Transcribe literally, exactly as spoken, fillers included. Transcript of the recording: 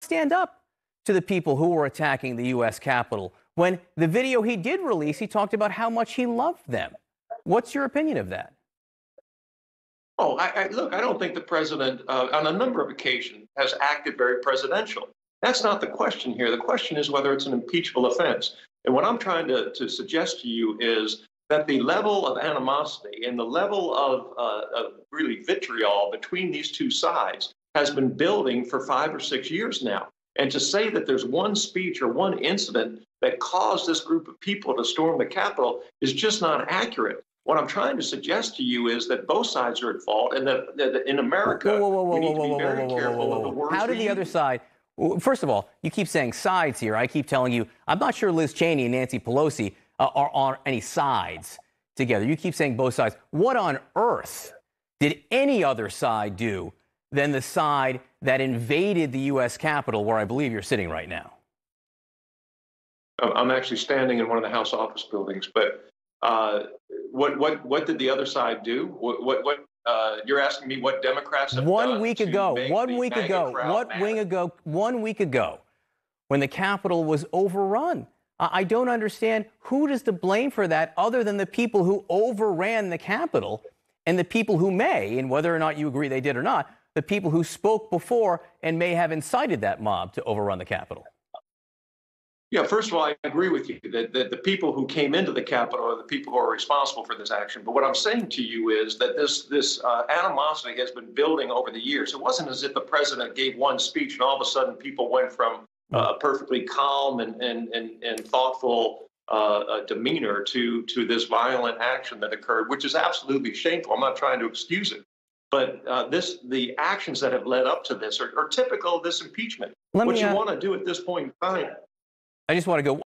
stand up to the people who were attacking the U S Capitol. When the video he did release, he talked about how much he loved them. What's your opinion of that? Oh, I, I, look, I don't think the president, uh, on a number of occasions, has acted very presidential. That's not the question here. The question is whether it's an impeachable offense. And what I'm trying to, to suggest to you is that the level of animosity and the level of, uh, of really vitriol between these two sides has been building for five or six years now. And to say that there's one speech or one incident that caused this group of people to storm the Capitol is just not accurate. What I'm trying to suggest to you is that both sides are at fault, and that, that in America, whoa, whoa, whoa, we need whoa, to be whoa, very whoa, whoa, careful whoa, whoa, of the whoa. words How did we the use. other side? First of all, you keep saying sides here. I keep telling you, I'm not sure Liz Cheney and Nancy Pelosi uh, are on any sides together. You keep saying both sides. What on earth did any other side do than the side that invaded the U S Capitol, where I believe you're sitting right now? I'm actually standing in one of the House office buildings, but uh, what what what did the other side do? What what, what uh, you're asking me what Democrats have one done week to ago, make one the week MAGA ago, crowd what mad? wing ago, one week ago, when the Capitol was overrun. I, I don't understand who does the blame for that other than the people who overran the Capitol and the people who may, and whether or not you agree they did or not, the people who spoke before and may have incited that mob to overrun the Capitol. Yeah, first of all, I agree with you that, that the people who came into the Capitol are the people who are responsible for this action. But what I'm saying to you is that this this uh, animosity has been building over the years. It wasn't as if the president gave one speech and all of a sudden people went from uh, a perfectly calm and and and, and thoughtful uh, uh, demeanor to to this violent action that occurred, which is absolutely shameful. I'm not trying to excuse it. But uh, this, the actions that have led up to this are, are typical of this impeachment. Let what me, you uh, want to do at this point in time. I just want to go.